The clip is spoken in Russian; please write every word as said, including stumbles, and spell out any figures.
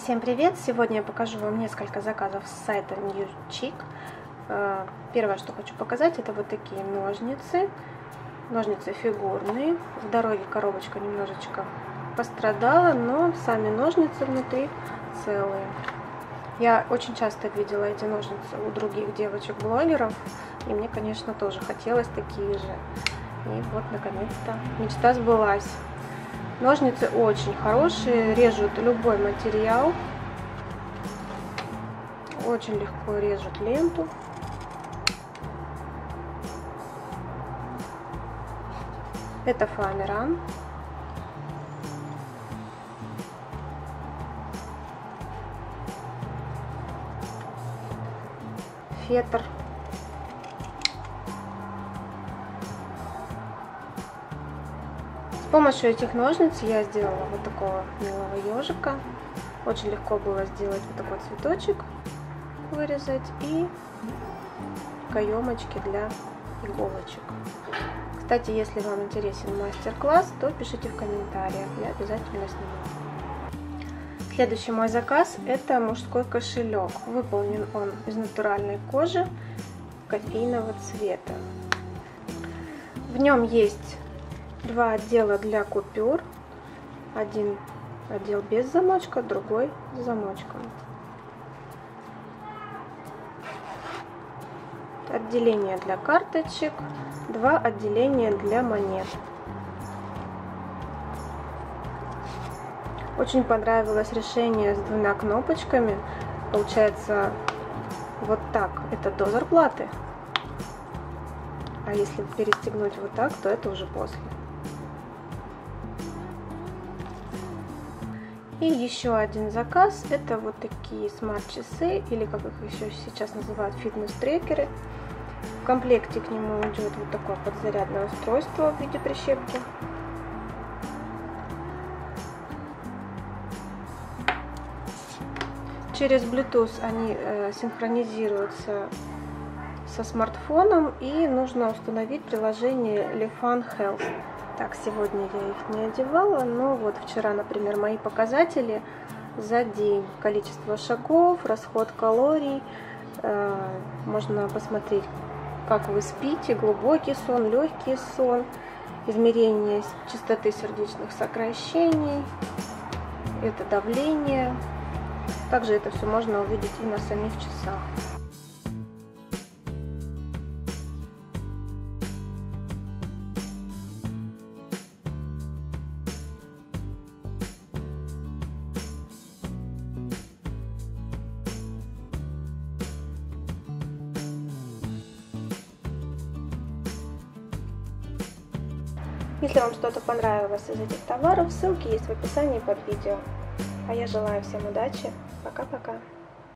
Всем привет! Сегодня я покажу вам несколько заказов с сайта New Chic. Первое, что хочу показать, это вот такие ножницы. Ножницы фигурные. В дороге коробочка немножечко пострадала, но сами ножницы внутри целые. Я очень часто видела эти ножницы у других девочек-блогеров, и мне, конечно, тоже хотелось такие же. И вот, наконец-то, мечта сбылась. Ножницы очень хорошие, режут любой материал, очень легко режут ленту. Это Фоамиран. Фетр. С помощью этих ножниц я сделала вот такого милого ежика. Очень легко было сделать вот такой цветочек, вырезать, и каемочки для иголочек. Кстати, если вам интересен мастер-класс, то пишите в комментариях, я обязательно сниму. Следующий мой заказ — это мужской кошелек. Выполнен он из натуральной кожи кофейного цвета. В нем есть два отдела для купюр. Один отдел без замочка, другой с замочком. Отделение для карточек, два отделения для монет. Очень понравилось решение с двумя кнопочками. Получается вот так, это до зарплаты. А если перестегнуть вот так, то это уже после. И еще один заказ, это вот такие смарт-часы, или как их еще сейчас называют, фитнес-трекеры. В комплекте к нему идет вот такое подзарядное устройство в виде прищепки. Через Bluetooth они э, синхронизируются со смартфоном, и нужно установить приложение Lifan Health. Так, сегодня я их не одевала, но вот вчера, например, мои показатели за день. Количество шагов, расход калорий. Э, можно посмотреть, как вы спите, глубокий сон, легкий сон, измерение частоты сердечных сокращений, это давление. Также это все можно увидеть и на самих часах. Если вам что-то понравилось из этих товаров, ссылки есть в описании под видео. А я желаю всем удачи. Пока-пока.